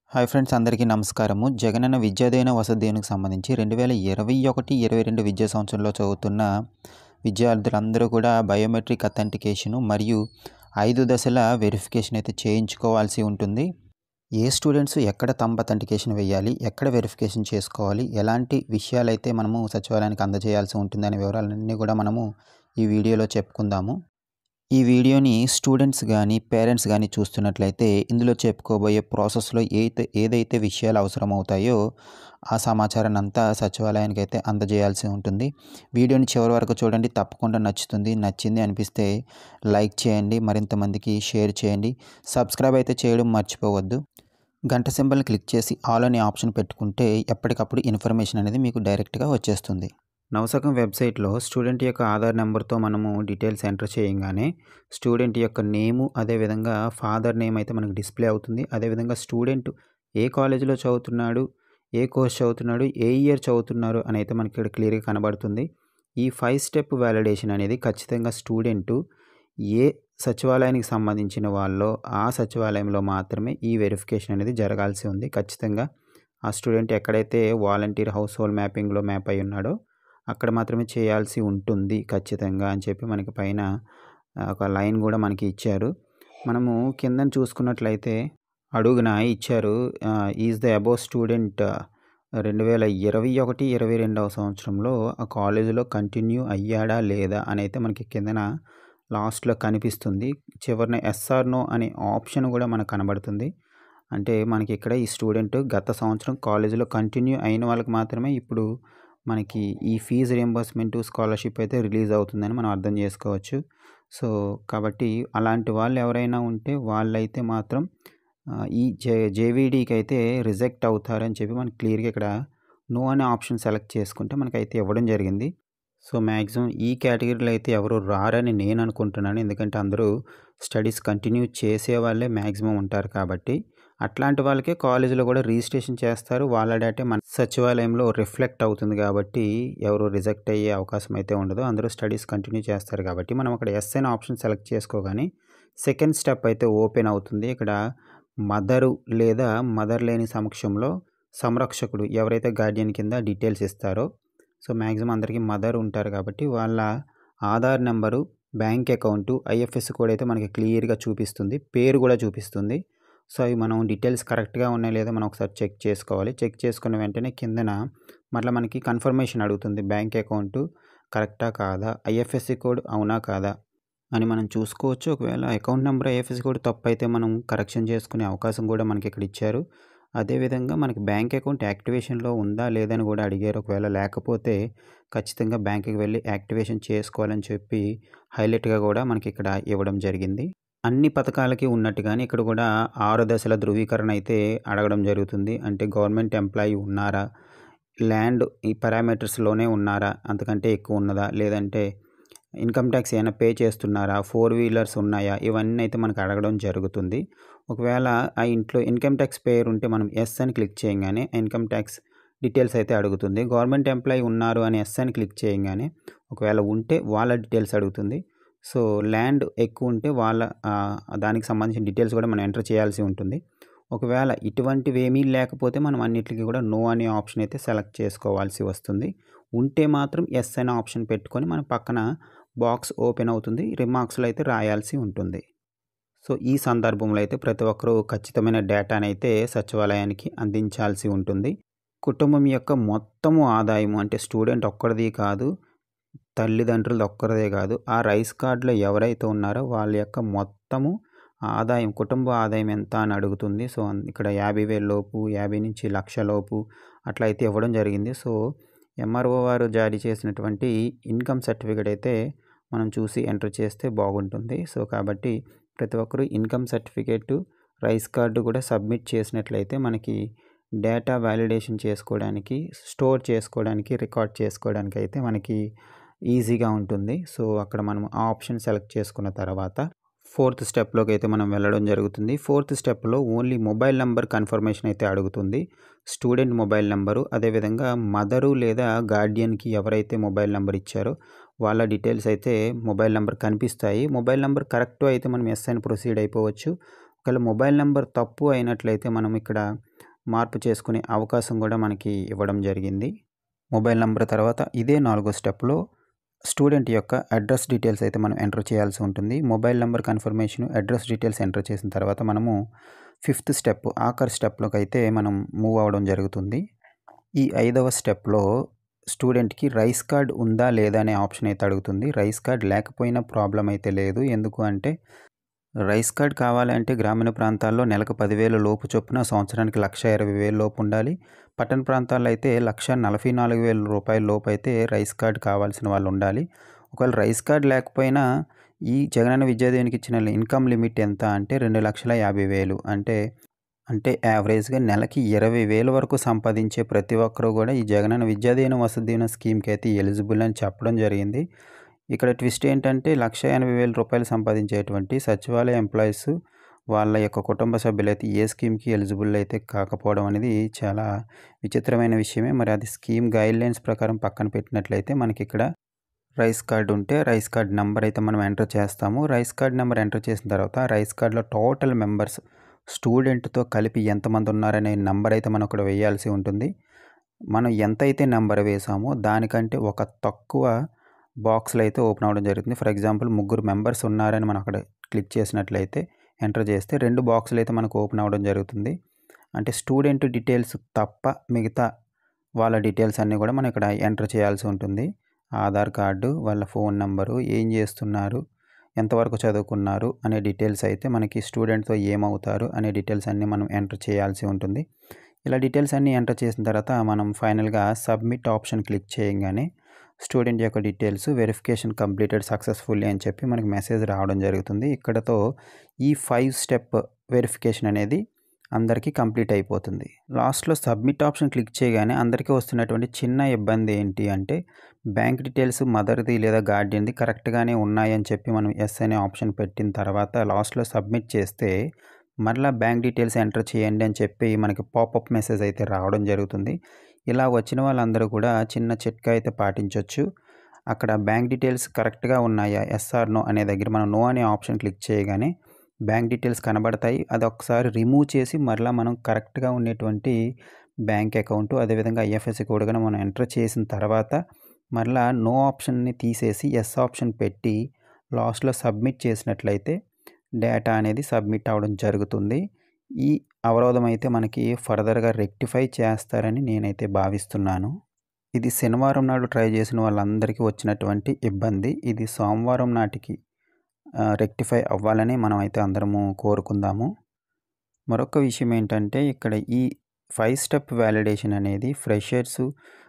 Hi friends, అందరికీ నమస్కారము. జగనన్న విద్యాదీవెన వసతి దీవెనకు సంబంధించి 2021-22 విద్యా సంవత్సరంలో చదువుతున్న విద్యార్థులందరూ కూడా బయోమెట్రిక్ అథెంటికేషన్ మరియు 5 దశల వెరిఫికేషన్ అయితే చేయించుకోవాల్సి ఉంటుంది. ఏ స్టూడెంట్స్ ఎక్కడ థంబ్ అథెంటికేషన్ వేయాలి, ఎక్కడ వెరిఫికేషన్ చేసుకోవాలి, ఎలాంటి విషయాలైతే మనము సచివాలయానికి అందజేయాల్సి ఉంటుంది అనే వివరాలన్నీ కూడా మనము ఈ వీడియోలో చెప్పుకుందాము. ఈ వీడియోని స్టూడెంట్స్ కానీ పేరెంట్స్ కానీ చూస్తున్నట్లయితే ఇందులో చెప్పుకోబోయే ప్రాసెస్లో ఏదైతే విషయాలు అవసరమవుతాయో ఆ సమాచారాన్ని అంతా సచివాలయానికి అయితే అందజేయాల్సి ఉంటుంది. వీడియోని చివరి వరకు చూడండి, తప్పకుండా నచ్చింది అనిపిస్తే లైక్ చేయండి, మరింత మందికి షేర్ చేయండి, సబ్స్క్రైబ్ అయితే చేయడం మర్చిపోవద్దు. గంట సింబల్ని క్లిక్ చేసి ఆల్ అనే ఆప్షన్ పెట్టుకుంటే ఎప్పటికప్పుడు ఇన్ఫర్మేషన్ అనేది మీకు డైరెక్ట్గా వచ్చేస్తుంది. నవసకం వెబ్సైట్లో స్టూడెంట్ యొక్క ఆధార్ నెంబర్తో మనము డీటెయిల్స్ ఎంటర్ చేయగానే స్టూడెంట్ యొక్క నేము, అదేవిధంగా ఫాదర్ నేమ్ అయితే మనకు డిస్ప్లే అవుతుంది. అదేవిధంగా స్టూడెంట్ ఏ కాలేజీలో చదువుతున్నాడు, ఏ కోర్స్ చదువుతున్నాడు, ఏ ఇయర్ చదువుతున్నారు అని అయితే మనకి ఇక్కడ క్లియర్గా కనబడుతుంది. ఈ 5 స్టెప్ వ్యాలిడేషన్ అనేది ఖచ్చితంగా స్టూడెంటు ఏ సచివాలయానికి సంబంధించిన వాళ్ళో ఆ సచివాలయంలో మాత్రమే ఈ వెరిఫికేషన్ అనేది జరగాల్సి ఉంది. ఖచ్చితంగా ఆ స్టూడెంట్ ఎక్కడైతే వాలంటీర్ హౌస్ హోల్డ్ మ్యాపింగ్లో మ్యాప్ అయి ఉన్నాడో అక్కడ మాత్రమే చేయాల్సి ఉంటుంది ఖచ్చితంగా అని చెప్పి మనకి పైన ఒక లైన్ కూడా మనకి ఇచ్చారు. మనము కిందన చూసుకున్నట్లయితే అడుగున ఇచ్చారు, ఈజ్ ద అబోవ్ స్టూడెంట్ 2021-22 సంవత్సరంలో ఆ కాలేజీలో కంటిన్యూ అయ్యాడా లేదా అని అయితే మనకి కిందన లాస్ట్లో కనిపిస్తుంది. చివరిన ఎస్ఆర్ నో అనే ఆప్షన్ కూడా మనకు కనబడుతుంది. అంటే మనకి ఇక్కడ ఈ స్టూడెంట్ గత సంవత్సరం కాలేజీలో కంటిన్యూ అయిన వాళ్ళకి మాత్రమే ఇప్పుడు మనకి ఈ ఫీజు రియంబర్స్మెంట్ స్కాలర్షిప్ అయితే రిలీజ్ అవుతుందని మనం అర్థం చేసుకోవచ్చు. సో కాబట్టి అలాంటి వాళ్ళు ఎవరైనా ఉంటే వాళ్ళైతే మాత్రం ఈ జేవీడీకి అయితే రిజెక్ట్ అవుతారని చెప్పి మనకి క్లియర్గా ఇక్కడ నో అనే ఆప్షన్ సెలెక్ట్ చేసుకుంటే మనకైతే ఇవ్వడం జరిగింది. సో మ్యాక్సిమం ఈ కేటగిరీలో అయితే ఎవరు రారని నేను అనుకుంటున్నాను. ఎందుకంటే అందరూ స్టడీస్ కంటిన్యూ చేసే వాళ్ళే మ్యాక్సిమం ఉంటారు కాబట్టి అట్లాంటి వాళ్ళకే కాలేజీలో కూడా రిజిస్ట్రేషన్ చేస్తారు. వాళ్ళ డేటే మన సచివాలయంలో రిఫ్లెక్ట్ అవుతుంది కాబట్టి ఎవరు రిజెక్ట్ అయ్యే అవకాశం అయితే ఉండదు. అందరూ స్టడీస్ కంటిన్యూ చేస్తారు కాబట్టి మనం అక్కడ ఎస్ అనే ఆప్షన్ సెలెక్ట్ చేసుకోగానే సెకండ్ స్టెప్ అయితే ఓపెన్ అవుతుంది. ఇక్కడ మదరు లేదా మదర్ లేని సమక్షంలో సంరక్షకుడు ఎవరైతే గార్డియన్ కింద డీటెయిల్స్ ఇస్తారో, సో మ్యాక్సిమం అందరికీ మదర్ ఉంటారు కాబట్టి వాళ్ళ Aadhaar number, bank account, IFSC code అయితే మనకి క్లియర్గా చూపిస్తుంది, పేరు కూడా చూపిస్తుంది. సో అవి మనం డీటెయిల్స్ కరెక్ట్గా ఉన్నాయో లేదో మనం ఒకసారి చెక్ చేసుకోవాలి. చెక్ చేసుకున్న వెంటనే కిందన మళ్ళీ మనకి కన్ఫర్మేషన్ అడుగుతుంది, బ్యాంక్ అకౌంటు కరెక్టా కాదా, ఐఎఫ్ఎస్సి కోడ్ అవునా కాదా అని మనం చూసుకోవచ్చు. ఒకవేళ అకౌంట్ నెంబర్, ఐఎఫ్ఎస్సి కోడ్ తప్పు అయితే మనం కరెక్షన్ చేసుకునే అవకాశం కూడా మనకి ఇక్కడ ఇచ్చారు. అదేవిధంగా మనకి బ్యాంక్ అకౌంట్ యాక్టివేషన్లో ఉందా లేదని కూడా అడిగారు. ఒకవేళ లేకపోతే ఖచ్చితంగా బ్యాంకుకి వెళ్ళి యాక్టివేషన్ చేసుకోవాలని చెప్పి హైలైట్గా కూడా మనకి ఇక్కడ ఇవ్వడం జరిగింది. అన్ని పథకాలకి ఉన్నట్టుగానే ఇక్కడ కూడా 6 దశల ధృవీకరణ అయితే అడగడం జరుగుతుంది. అంటే గవర్నమెంట్ ఎంప్లాయీ ఉన్నారా, ల్యాండ్ ఈ పారామీటర్స్లోనే ఉన్నారా, అంతకంటే ఎక్కువ ఉన్నదా, లేదంటే ఇన్కమ్ ట్యాక్స్ ఏమైనా పే చేస్తున్నారా, 4 వీలర్స్ ఉన్నాయా, ఇవన్నీ అయితే మనకు అడగడం జరుగుతుంది. ఒకవేళ ఆ ఇంట్లో ఇన్కమ్ ట్యాక్స్ పేరు ఉంటే మనం ఎస్ అని క్లిక్ చేయగానే ఇన్కమ్ ట్యాక్స్ డీటెయిల్స్ అయితే అడుగుతుంది. గవర్నమెంట్ ఎంప్లాయీ ఉన్నారు అని ఎస్ అని క్లిక్ చేయగానే ఒకవేళ ఉంటే వాళ్ళ డీటెయిల్స్ అడుగుతుంది. సో ల్యాండ్ ఎక్కువ ఉంటే వాళ్ళ దానికి సంబంధించిన డీటెయిల్స్ కూడా మనం ఎంటర్ చేయాల్సి ఉంటుంది. ఒకవేళ ఇటువంటివి ఏమీ లేకపోతే మనం అన్నిటికీ కూడా నో అనే ఆప్షన్ అయితే సెలెక్ట్ చేసుకోవాల్సి వస్తుంది. ఉంటే మాత్రం ఎస్ అనే ఆప్షన్ పెట్టుకొని మన పక్కన బాక్స్ ఓపెన్ అవుతుంది, రిమార్క్స్లో అయితే రాయాల్సి ఉంటుంది. సో ఈ సందర్భంలో అయితే ప్రతి ఒక్కరూ ఖచ్చితమైన డేటాను అయితే సచివాలయానికి అందించాల్సి ఉంటుంది. కుటుంబం యొక్క మొత్తము ఆదాయము అంటే స్టూడెంట్ ఒక్కడిది కాదు, తల్లిదండ్రులది ఒక్కరిదే కాదు, ఆ రైస్ కార్డులో ఎవరైతే ఉన్నారో వాళ్ళ యొక్క మొత్తము ఆదాయం, కుటుంబ ఆదాయం ఎంత అని అడుగుతుంది. సో ఇక్కడ 50,000 లోపు, 50 నుంచి 1,00,000 లోపు అట్లా అయితే ఇవ్వడం జరిగింది. సో ఎంఆర్ఓ వారు జారీ చేసినటువంటి ఇన్కమ్ సర్టిఫికేట్ అయితే మనం చూసి ఎంటర్ చేస్తే బాగుంటుంది. సో కాబట్టి ప్రతి ఒక్కరూ ఇన్కమ్ సర్టిఫికేటు, రైస్ కార్డు కూడా సబ్మిట్ చేసినట్లయితే మనకి డేటా వ్యాలిడేషన్ చేసుకోవడానికి, స్టోర్ చేసుకోవడానికి, రికార్డ్ చేసుకోవడానికి అయితే మనకి ఈజీగా ఉంటుంది. సో అక్కడ మనం ఆ ఆప్షన్ సెలెక్ట్ చేసుకున్న తర్వాత 4th స్టెప్లోకి అయితే మనం వెళ్ళడం జరుగుతుంది. 4th స్టెప్లో ఓన్లీ మొబైల్ నెంబర్ కన్ఫర్మేషన్ అయితే అడుగుతుంది. స్టూడెంట్ మొబైల్ నెంబరు, అదేవిధంగా మదరు లేదా గార్డియన్కి ఎవరైతే మొబైల్ నెంబర్ ఇచ్చారో వాళ్ళ డీటెయిల్స్ అయితే మొబైల్ నెంబర్ కనిపిస్తాయి. మొబైల్ నెంబర్ కరెక్ట్ అయితే మనం ఎస్ అని ప్రొసీడ్ అయిపోవచ్చు. ఒకవేళ మొబైల్ నెంబర్ తప్పు అయినట్లయితే మనం ఇక్కడ మార్పు చేసుకునే అవకాశం కూడా మనకి ఇవ్వడం జరిగింది. మొబైల్ నంబర్ తర్వాత ఇదే 4వ స్టెప్‌లో స్టూడెంట్ యొక్క అడ్రస్ డీటెయిల్స్ అయితే మనం ఎంటర్ చేయాల్సి ఉంటుంది. Mobile number confirmation, address details enter చేసిన తర్వాత మనము 5థ్ స్టెప్ ఆఖరి స్టెప్‌లోకైతే మనం మూవ్ అవ్వడం జరుగుతుంది. ఈ 5వ స్టెప్‌లో స్టూడెంట్‌కి రైస్ కార్డ్ ఉందా లేదా అనే ఆప్షన్ అయితే అడుగుతుంది. రైస్ కార్డ్ లేకపోయినా ప్రాబ్లమ్ అయితే లేదు. ఎందుకు అంటే రైస్ కార్డ్ కావాలంటే గ్రామీణ ప్రాంతాల్లో నెలకు 10,000 లోపు చొప్పున సంవత్సరానికి 1,20,000 లోపు ఉండాలి. పట్టణ ప్రాంతాల్లో అయితే 1,44,000 లోపు అయితే రైస్ కార్డ్ కావాల్సిన వాళ్ళు ఉండాలి. ఒకవేళ రైస్ కార్డ్ లేకపోయినా ఈ జగనన్న విద్యా దీవెనకి ఇచ్చిన ఇన్కమ్ లిమిట్ ఎంత అంటే 2,50,000 అంటే యావరేజ్‌గా నెలకి 20,000 వరకు సంపాదించే ప్రతి ఒక్కరు కూడా ఈ జగనన్న విద్యా దీవెన, వసతి దీవెన స్కీమ్‌కి అయితే ఎలిజిబుల్ అని చెప్పడం జరిగింది. ఇక్కడ ట్విస్ట్ ఏంటంటే రూ. 1,80,000 సంపాదించేటువంటి సచివాలయ ఎంప్లాయీస్ వాళ్ళ యొక్క కుటుంబ సభ్యులైతే ఏ స్కీమ్‌కి ఎలిజిబుల్ అయితే కాకపోవడం అనేది చాలా విచిత్రమైన విషయమే. మరి అది స్కీమ్ గైడ్‌లైన్స్ ప్రకారం పక్కన పెట్టినట్లయితే మనకిక్కడ రైస్ కార్డ్ ఉంటే రైస్ కార్డ్ నంబర్ అయితే మనం ఎంటర్ చేస్తాము. రైస్ కార్డ్ నెంబర్ ఎంటర్ చేసిన తర్వాత రైస్ కార్డ్‌లో టోటల్ మెంబర్స్ స్టూడెంట్‌తో కలిపి ఎంతమంది ఉన్నారనే నంబర్ అయితే మనం అక్కడ వేయాల్సి ఉంటుంది. మనం ఎంతైతే నంబర్ వేసామో దానికంటే ఒక తక్కువ బాక్స్‌లు అయితే ఓపెన్ అవ్వడం జరుగుతుంది. ఫర్ ఎగ్జాంపుల్ 3 మెంబర్స్ ఉన్నారని మనం అక్కడ క్లిక్ చేసినట్లయితే ఎంటర్ చేస్తే 2 బాక్స్‌లు అయితే మనకు ఓపెన్ అవ్వడం జరుగుతుంది. అంటే స్టూడెంట్ డీటెయిల్స్ తప్ప మిగతా వాళ్ళ డీటెయిల్స్ అన్నీ కూడా మనం ఇక్కడ ఎంటర్ చేయాల్సి ఉంటుంది. ఆధార్ కార్డు, వాళ్ళ ఫోన్ నంబరు, ఏం చేస్తున్నారు, ఎంతవరకు చదువుకున్నారు అనే డీటెయిల్స్ అయితే మనకి స్టూడెంట్‌తో ఏమవుతారు అనే డీటెయిల్స్ అన్నీ మనం ఎంటర్ చేయాల్సి ఉంటుంది. ఇలా డీటెయిల్స్ అన్నీ ఎంటర్ చేసిన తర్వాత మనం ఫైనల్‌గా సబ్మిట్ ఆప్షన్ క్లిక్ చేయంగానే స్టూడెంట్ యొక్క డీటెయిల్స్ వెరిఫికేషన్ కంప్లీటెడ్ సక్సెస్‌ఫుల్లీ అని చెప్పి మనకి మెసేజ్ రావడం జరుగుతుంది. ఇక్కడతో ఈ 5 స్టెప్ వెరిఫికేషన్ అనేది అందరికీ కంప్లీట్ అయిపోతుంది. లాస్ట్‌లో సబ్మిట్ ఆప్షన్ క్లిక్ చేయగానే అందరికీ వస్తున్నటువంటి చిన్న ఇబ్బంది ఏంటి అంటే బ్యాంక్ డీటెయిల్స్ మదర్‌ది లేదా గార్డియన్‌ది కరెక్ట్‌గానే ఉన్నాయని చెప్పి మనం యెస్ అనే ఆప్షన్ పెట్టిన తర్వాత లాస్ట్‌లో సబ్మిట్ చేస్తే మరలా బ్యాంక్ డీటెయిల్స్ ఎంటర్ చేయండి అని చెప్పి మనకి పాపప్ మెసేజ్ అయితే రావడం జరుగుతుంది. ఇలా వచ్చిన వాళ్ళందరూ కూడా చిన్న చిట్కా అయితే పాటించొచ్చు. అక్కడ బ్యాంక్ డీటెయిల్స్ కరెక్ట్‌గా ఉన్నాయా? యెస్ ఆర్ నో అనే దగ్గర మనం నో అనే ఆప్షన్ క్లిక్ చేయగానే బ్యాంక్ డీటెయిల్స్ కనబడతాయి. అది ఒకసారి రిమూవ్ చేసి మరలా మనం కరెక్ట్‌గా ఉండేటువంటి బ్యాంక్ అకౌంట్ అదేవిధంగా ఐఎఫ్ఎస్సి కోడ్ కూడా మనం ఎంటర్ చేసిన తర్వాత మరలా నో ఆప్షన్‌ని తీసేసి యెస్ ఆప్షన్ పెట్టి లాస్ట్‌లో సబ్మిట్ చేసినట్లయితే డేటా అనేది సబ్మిట్ అవ్వడం జరుగుతుంది. ఈ అవరోధం అయితే మనకి ఫర్దర్‌గా రెక్టిఫై చేస్తారని నేనైతే భావిస్తున్నాను. ఇది శనివారం నాడు ట్రై చేసిన వాళ్ళందరికీ వచ్చినటువంటి ఇబ్బంది. ఇది సోమవారం నాటికి రెక్టిఫై అవ్వాలని మనమైతే అందరము కోరుకుందాము. మరొక విషయం ఏంటంటే ఇక్కడ ఈ 5 స్టెప్ వాలిడేషన్ అనేది ఫ్రెషర్స్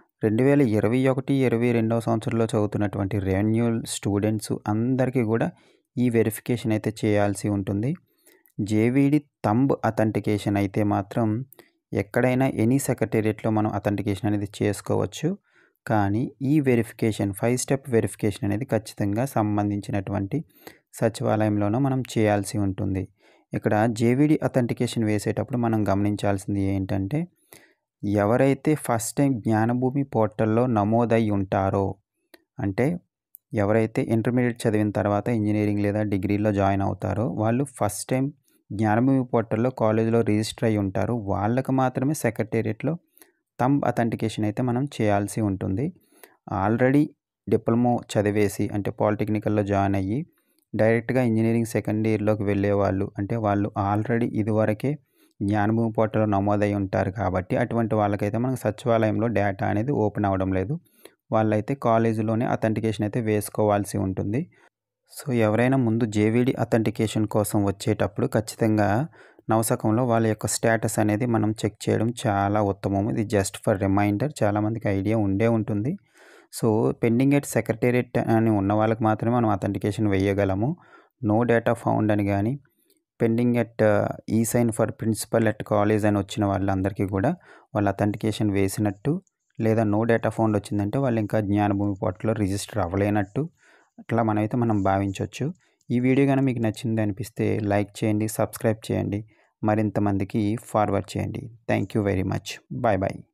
2021, 22వ సంవత్సరంలో చదువుతున్నటువంటి రెన్యూల్ స్టూడెంట్స్ అందరికీ కూడా ఈ వెరిఫికేషన్ అయితే చేయాల్సి ఉంటుంది. జేవీడీ థంబ్ అథెంటికేషన్ అయితే మాత్రం ఎక్కడైనా ఎనీ సెక్రటేరియట్‌లో మనం అథెంటికేషన్ అనేది చేసుకోవచ్చు. కానీ ఈ వెరిఫికేషన్ 5 స్టెప్ వెరిఫికేషన్ అనేది ఖచ్చితంగా సంబంధించినటువంటి సచివాలయంలోనూ మనం చేయాల్సి ఉంటుంది. ఇక్కడ జేవీడీ అథెంటికేషన్ వేసేటప్పుడు మనం గమనించాల్సింది ఏంటంటే ఎవరైతే ఫస్ట్ టైం జ్ఞానభూమి పోర్టల్‌లో నమోదై ఉంటారో అంటే ఎవరైతే ఇంటర్మీడియేట్ చదివిన తర్వాత ఇంజినీరింగ్ లేదా డిగ్రీలో జాయిన్ అవుతారో వాళ్ళు ఫస్ట్ టైం జ్ఞానభూమి పోర్టల్‌లో కాలేజీలో రిజిస్టర్ అయ్యి ఉంటారు. వాళ్ళకి మాత్రమే సెక్రటేరియట్‌లో థంబ్ అథెంటికేషన్ అయితే మనం చేయాల్సి ఉంటుంది. ఆల్రెడీ డిప్లొమా చదివేసి అంటే పాలిటెక్నికల్‌లో జాయిన్ అయ్యి డైరెక్ట్‌గా ఇంజినీరింగ్ సెకండ్ ఇయర్‌లోకి వెళ్ళేవాళ్ళు అంటే వాళ్ళు ఆల్రెడీ ఇదివరకే జ్ఞానభూమి పోర్టల్‌లో నమోదై ఉంటారు కాబట్టి అటువంటి వాళ్ళకైతే మనకు సచివాలయంలో డేటా అనేది ఓపెన్ అవ్వడం లేదు. వాళ్ళైతే కాలేజీలోనే అథెంటికేషన్ అయితే వేసుకోవాల్సి ఉంటుంది. సో ఎవరైనా ముందు జేవీడీ అథెంటికేషన్ కోసం వచ్చేటప్పుడు ఖచ్చితంగా నవశకంలో వాళ్ళ యొక్క స్టేటస్ అనేది మనం చెక్ చేయడం చాలా ఉత్తమం. ఇది జస్ట్ ఫర్ రిమైండర్ చాలామందికి ఐడియా ఉండే ఉంటుంది. సో పెండింగ్ ఎట్ సెక్రటేరియట్ అని ఉన్న వాళ్ళకి మాత్రమే మనం అథెంటికేషన్ వేయగలము. నో డేటా ఫౌండ్ అని కానీ pending at e sign for principal at college అని వచ్చిన వాళ్ళందరికీ కూడా వాళ్ళు అథెంటికేషన్ వేసినట్టు లేదా నో డేటా ఫౌండ్ వచ్చిందంటే వాళ్ళు ఇంకా జ్ఞానభూమి పోర్టల్‌లో రిజిస్టర్ అవ్వలేనట్టు అట్లా మనం భావించవచ్చు. ఈ వీడియో కనుక మీకు నచ్చింది అనిపిస్తే లైక్ చేయండి, సబ్స్క్రైబ్ చేయండి, మరింత మందికి ఫార్వర్డ్ చేయండి. Thank you very much. Bye bye.